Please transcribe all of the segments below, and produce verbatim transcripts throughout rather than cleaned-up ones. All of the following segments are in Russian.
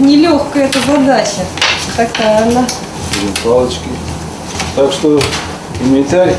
нелегкая эта задача. Такая она. Палочки. Так что инвентарь,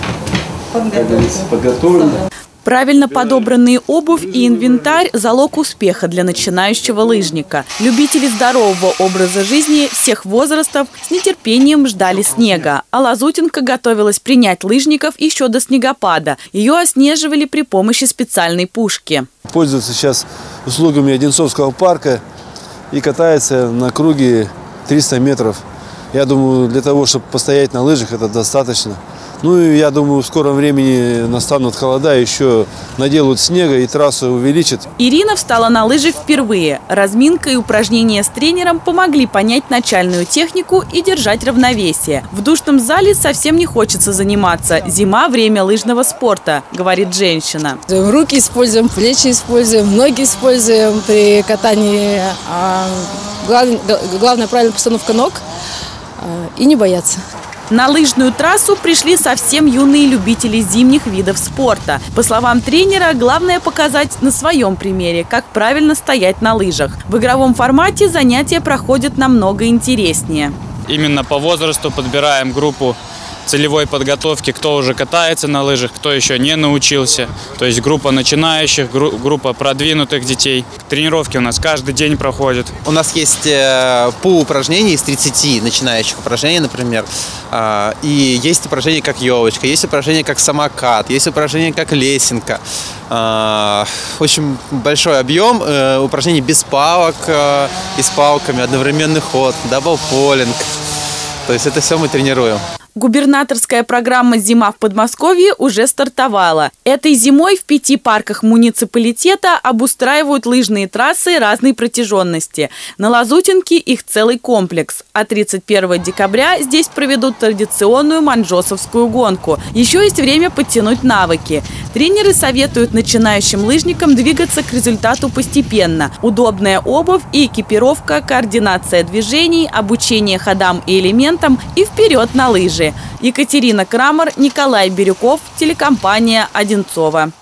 как говорится, подготовлен. Правильно подобранные обувь и инвентарь – залог успеха для начинающего лыжника. Любители здорового образа жизни всех возрастов с нетерпением ждали снега. А Лазутинка готовилась принять лыжников еще до снегопада. Ее оснеживали при помощи специальной пушки. Пользуются сейчас услугами Одинцовского парка и катается на круге триста метров. Я думаю, для того, чтобы постоять на лыжах, это достаточно. Ну и я думаю, в скором времени настанут холода, еще наделают снега и трассу увеличат. Ирина встала на лыжи впервые. Разминка и упражнения с тренером помогли понять начальную технику и держать равновесие. В душном зале совсем не хочется заниматься. Зима – время лыжного спорта, говорит женщина. Руки используем, плечи используем, ноги используем при катании. Главное, главное правильная постановка ног и не бояться. На лыжную трассу пришли совсем юные любители зимних видов спорта. По словам тренера, главное показать на своем примере, как правильно стоять на лыжах. В игровом формате занятия проходят намного интереснее. Именно по возрасту подбираем группу целевой подготовки, кто уже катается на лыжах, кто еще не научился. То есть группа начинающих, группа продвинутых детей. Тренировки у нас каждый день проходят. У нас есть пул упражнений из тридцати начинающих упражнений, например. И есть упражнения как елочка, есть упражнения как самокат, есть упражнения как лесенка. В общем, большой объем упражнений без палок и с палками, одновременный ход, даблполинг. То есть это все мы тренируем. Губернаторская программа «Зима в Подмосковье» уже стартовала. Этой зимой в пяти парках муниципалитета обустраивают лыжные трассы разной протяженности. На Лазутинке их целый комплекс. А тридцать первого декабря здесь проведут традиционную манжосовскую гонку. Еще есть время подтянуть навыки. Тренеры советуют начинающим лыжникам двигаться к результату постепенно. Удобная обувь и экипировка, координация движений, обучение ходам и элементам и вперед на лыжи. Екатерина Крамер, Николай Бирюков, телекомпания «Одинцово».